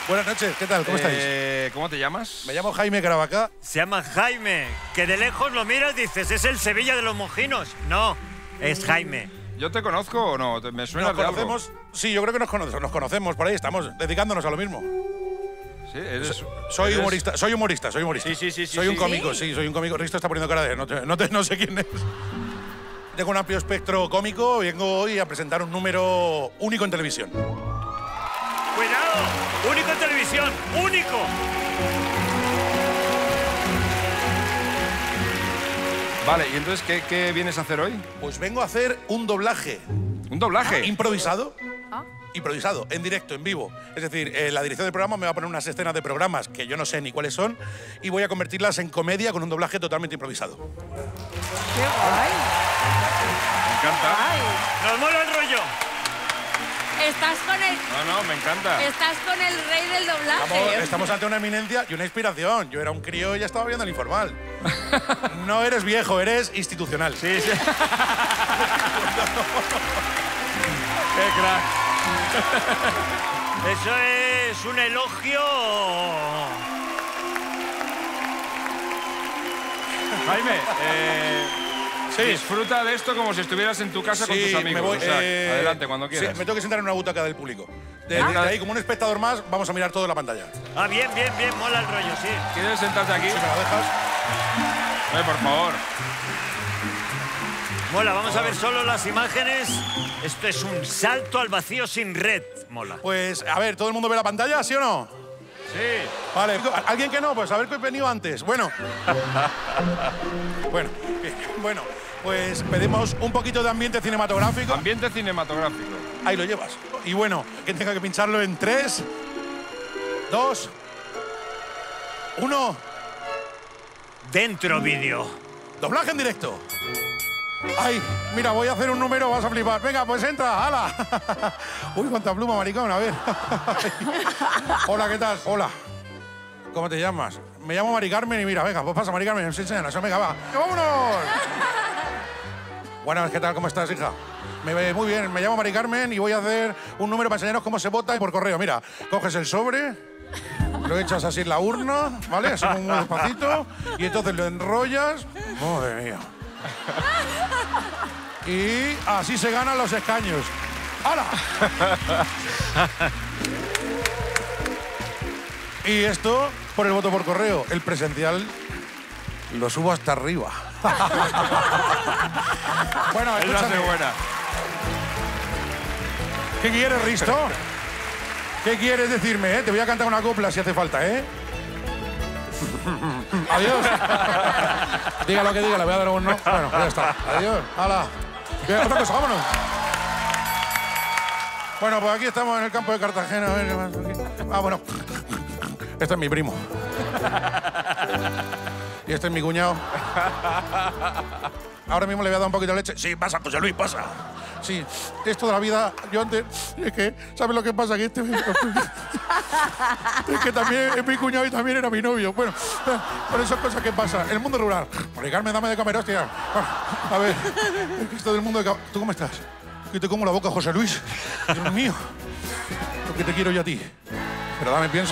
Buenas noches, ¿qué tal? ¿Cómo estáis? ¿Cómo te llamas? Me llamo Jaime Caravaca. Se llama Jaime, que de lejos lo miras y dices, ¿es el Sevilla de los Mojinos? No, es Jaime. ¿Yo te conozco o no? ¿Me suena ¿Nos de algo? conocemos? Sí, yo creo que nos conocemos por ahí, estamos dedicándonos a lo mismo. Sí, eres... Soy eres- humorista. Soy Sí. Soy un cómico, sí, soy un cómico. Risto está poniendo cara de no sé quién es. Tengo un amplio espectro cómico, vengo hoy a presentar un número único en televisión. ¡Cuidado! ¡Único en televisión! ¡Único! Vale, ¿y entonces qué vienes a hacer hoy? Pues vengo a hacer un doblaje ¿Un doblaje? improvisado. Improvisado, en directo, en vivo. Es decir, la dirección del programa me va a poner unas escenas de programas que yo no sé ni cuáles son y voy a convertirlas en comedia con un doblaje totalmente improvisado. ¡Qué guay! Me encanta. Ay. ¡Nos mola el rollo! Estás con el... No, me encanta. Estás con el rey del doblaje. Estamos ante una eminencia y una inspiración. Yo era un crío y ya estaba viendo el informal. No eres viejo, eres institucional. Sí. ¡Qué crack! Eso es un elogio. Jaime, Sí. disfruta de esto como si estuvieras en tu casa con tus amigos. me voy. O sea, adelante, cuando quieras. Sí, me tengo que sentar en una butaca del público. De ahí, como un espectador más, vamos a mirar todo en la pantalla. Ah, bien, mola el rollo, sí. ¿Quieres sentarte aquí? Si me lo dejas. Por favor. Mola, vamos a ver solo las imágenes. Esto es un salto al vacío sin red. Mola. Pues, a ver, ¿todo el mundo ve la pantalla, sí o no? Sí. Vale, ¿alguien que no? Pues a ver qué he venido antes. Bueno. Bueno, pues pedimos un poquito de ambiente cinematográfico. Ambiente cinematográfico. Ahí lo llevas. Y bueno, que tenga que pincharlo en 3, 2, 1. Dentro vídeo. Doblaje en directo. Ay, mira, voy a hacer un número, vas a flipar. Venga, pues entra, hala. Uy, cuánta pluma, maricón, a ver. Hola, ¿qué tal? Hola. ¿Cómo te llamas? Me llamo Mari Carmen y mira, venga, pues pasa, Mari Carmen, enséñanos, venga, va. ¡Vámonos! Buenas, ¿qué tal? ¿Cómo estás, hija? Muy bien, me llamo Mari Carmen y voy a hacer un número para enseñaros cómo se vota por correo. Mira, coges el sobre, lo echas así en la urna, ¿vale? Así muy despacito, y entonces lo enrollas. Madre mía. Y así se ganan los escaños. ¡Hala! Y esto por el voto por correo. El presencial lo subo hasta arriba. Bueno, Esa escúchame. es buena. ¿Qué quieres, Risto? ¿Qué quieres decirme, eh? Te voy a cantar una copla si hace falta, ¿eh? Adiós. Diga lo que diga, le voy a dar un no. Bueno, ya está. Adiós. Hala. Bien, otra cosa, vámonos. Bueno, pues aquí estamos en el campo de Cartagena. A ver qué más aquí. Ah, bueno. Este es mi primo. Y este es mi cuñado. Ahora mismo le voy a dar un poquito de leche. Sí, pasa, José Luis, pasa. Sí, esto de la vida, yo antes, es que, ¿sabes lo que pasa? Que es que también es mi cuñado y también era mi novio. Bueno, por esas cosas que pasan. El mundo rural. Mari Carmen, dame de comer, hostia. Bueno, a ver, es que esto del mundo de... ¿Tú cómo estás? Que te como la boca, José Luis. Dios mío. Lo que te quiero yo a ti. Pero dame, pienso.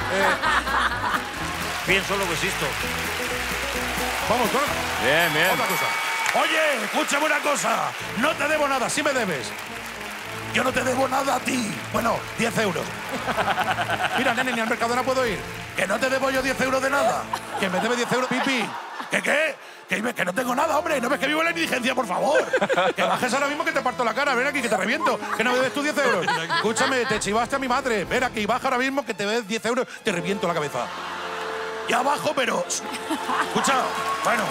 Pienso lo que existo. Vamos, con Bien. otra cosa. Oye, escúchame una cosa. No te debo nada, sí me debes. Yo no te debo nada a ti. Bueno, 10 euros. Mira, nene, ni al Mercadona puedo ir. Que no te debo yo 10 euros de nada. Que me debe 10 euros, pipi. ¿Qué? Que no tengo nada, hombre. No ves que vivo en la indigencia, por favor. Que bajes ahora mismo que te parto la cara. Ven aquí, que te reviento. Que no me debes tú 10 euros. Escúchame, te chivaste a mi madre. Ven aquí, baja ahora mismo que te debes 10 euros. Te reviento la cabeza. Ya abajo, pero... Escucha, bueno...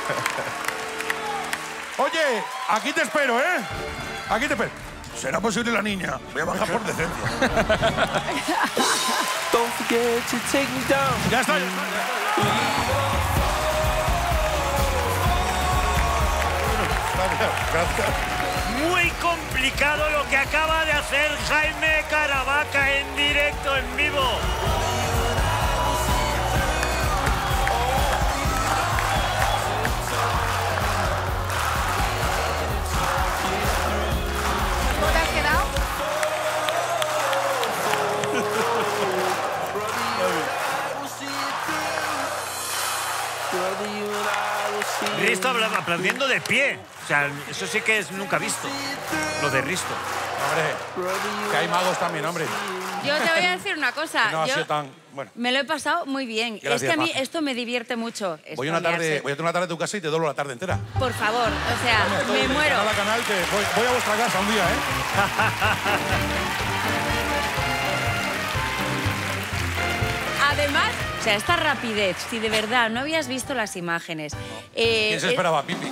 Oye, aquí te espero, ¿eh? Aquí te espero. ¿Será posible la niña? Voy a bajar por decencia. Don't forget to take me down. Ya está. Gracias. Muy complicado lo que acaba de hacer Jaime Caravaca en directo, en vivo. visto aplaudiendo de pie. O sea, eso sí que es nunca visto. Lo de Risto. Hombre, que hay magos también, hombre. Yo te voy a decir una cosa. No ha Yo sido tan... Bueno. me lo he pasado muy bien. Gracias, es que a mí Maja. esto me divierte mucho. Voy a tener una tarde a tu casa y te doblo la tarde entera. Por favor, o sea, me muero. Canal a canal, voy a vuestra casa un día, ¿eh? Además, o sea, esta rapidez, si de verdad no habías visto las imágenes... ¿Quién se esperaba, Pipi?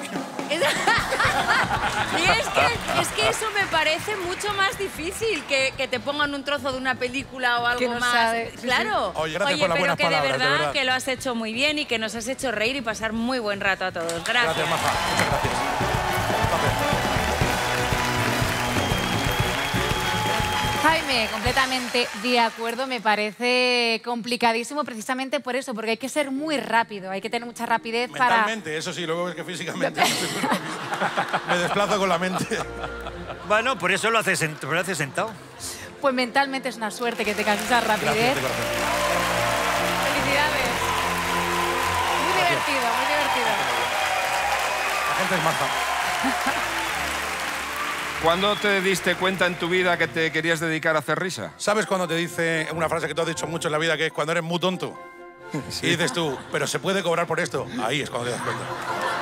Y es que eso me parece mucho más difícil que te pongan un trozo de una película o algo Que no más. sabe, sí, Claro. Oye, gracias por las pero buenas que palabras, de verdad. que lo has hecho muy bien y que nos has hecho reír y pasar muy buen rato a todos. Gracias. Gracias, Maja. Muchas gracias. Jaime, completamente de acuerdo. Me parece complicadísimo precisamente por eso, porque hay que ser muy rápido, hay que tener mucha rapidez Mentalmente, eso sí, luego es que físicamente me desplazo con la mente. Bueno, por eso lo haces sentado. Pues mentalmente es una suerte que tengas esa rapidez. Gracias, de corazón. Felicidades. Muy divertido, muy divertido. La gente es maja. ¿Cuándo te diste cuenta en tu vida que te querías dedicar a hacer risa? ¿Sabes cuando te dice una frase que tú has dicho mucho en la vida, que es cuando eres muy tonto? Sí. Y dices tú, pero se puede cobrar por esto. Ahí es cuando te das cuenta.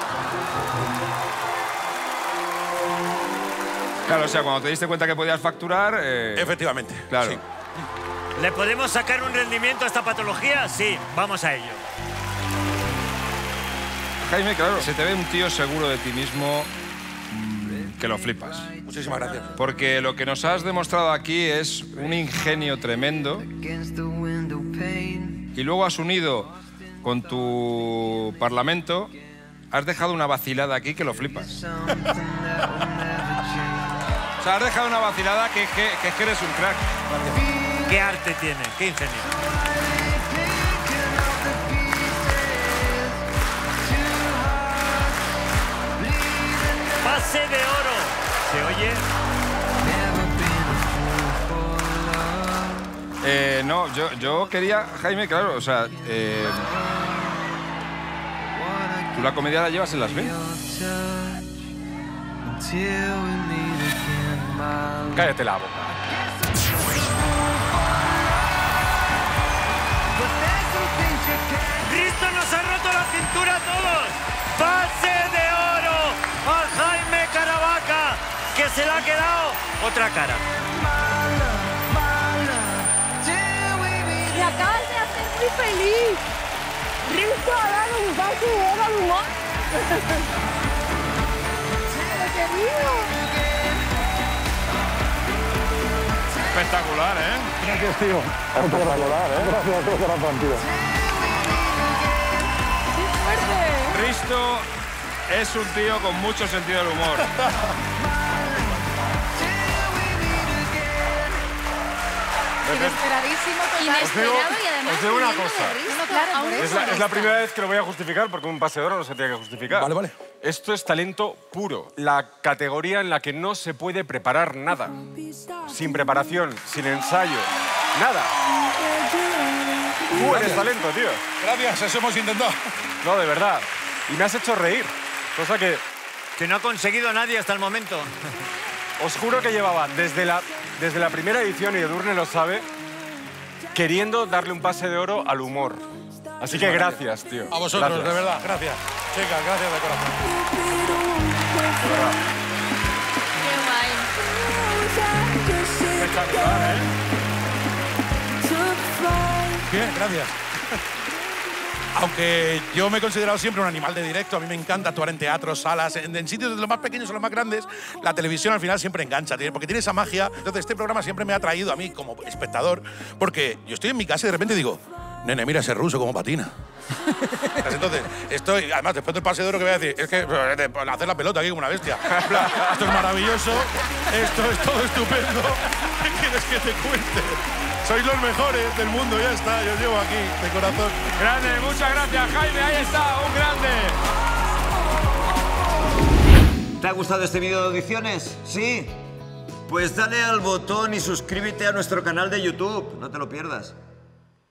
Claro, o sea, cuando te diste cuenta que podías facturar... Efectivamente. Claro. Sí. ¿Le podemos sacar un rendimiento a esta patología? Sí, vamos a ello. Jaime, claro, se te ve un tío seguro de ti mismo que lo flipas. Muchísimas gracias. Porque lo que nos has demostrado aquí es un ingenio tremendo y luego has unido con tu parlamento, has dejado una vacilada aquí que lo flipas. O sea, has dejado una vacilada que eres un crack. ¿Qué arte tiene? ¿Qué ingenio? Pase de oro. ¿Se oye? No, yo quería, Jaime, claro, o sea, tú la comedia la llevas en las venas. Cállate la boca. ¡Risto nos ha roto la cintura a todos! ¡Pase de oro a Jaime Caravaca, que se le ha quedado otra cara! Me acabas de hacer muy feliz. Risto ha dado un pase de oro al humor. Espectacular, ¿eh? Gracias, tío. Espectacular, ¿eh? Gracias a todos por la partida. Risto es un tío con mucho sentido del humor. Inesperadísimo, Inesperado y además os digo una viniendo cosa. de Risto. No, claro, Aún por no eso. con Es la esto. primera vez que lo voy a justificar porque un pase de oro no se tiene que justificar. Vale, vale. Esto es talento puro. La categoría en la que no se puede preparar nada. Sin preparación, sin ensayo, nada. Tú eres talento, tío. Gracias, eso hemos intentado. No, de verdad. Y me has hecho reír. Cosa que Que no ha conseguido nadie hasta el momento. os juro que llevaba desde la primera edición, y Edurne lo sabe, queriendo darle un pase de oro al humor. Así que gracias, tío. A vosotros, Gracias. de verdad, gracias. Chicas, gracias de corazón. Qué guay. Espectacular, ¿eh? Bien, gracias. Aunque yo me he considerado siempre un animal de directo, a mí me encanta actuar en teatros, salas, en sitios de los más pequeños o los más grandes, la televisión al final siempre engancha, porque tiene esa magia. Entonces este programa siempre me ha atraído a mí como espectador, porque yo estoy en mi casa y de repente digo, nene, mira ese ruso como patina. Entonces, además, después del pase de oro que voy a decir, es que hacer la pelota aquí como una bestia. En plan, esto es maravilloso, esto es todo estupendo. ¿Qué quieres que te cuente? Sois los mejores del mundo, ya está, yo os llevo aquí, de corazón. Grande, muchas gracias, Jaime, ahí está, un grande. ¿Te ha gustado este vídeo de audiciones? ¿Sí? Pues dale al botón y suscríbete a nuestro canal de YouTube, no te lo pierdas.